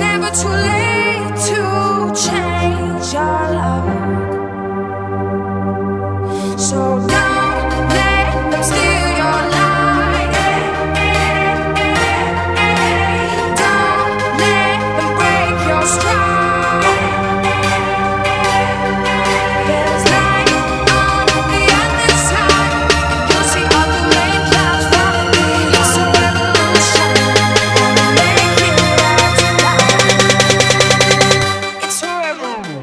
never too late to change your luck. So don't let them steal your light. Don't let them break your stride. There's light on the other side. You'll see all the rain clouds follow me. It's a revolution. Make it out tonight. It's a revolution.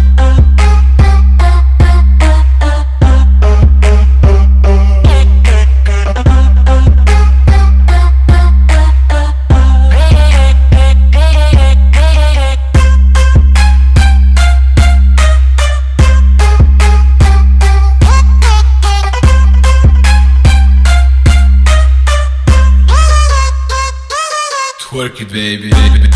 Twerk it, baby.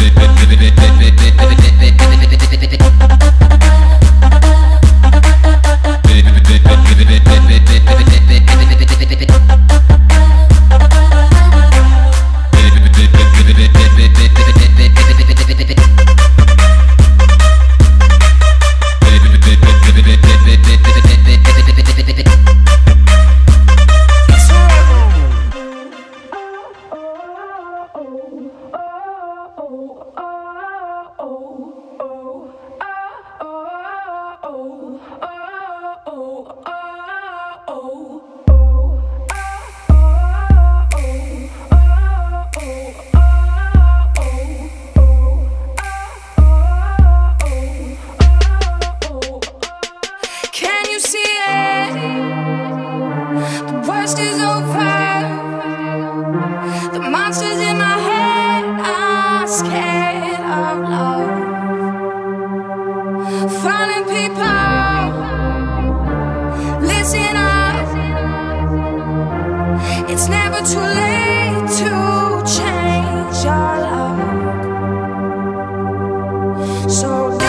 Can you see it? The worst is over. The monsters in my head are scared of love. Fallen people, listen up. It's never too late to change your luck. So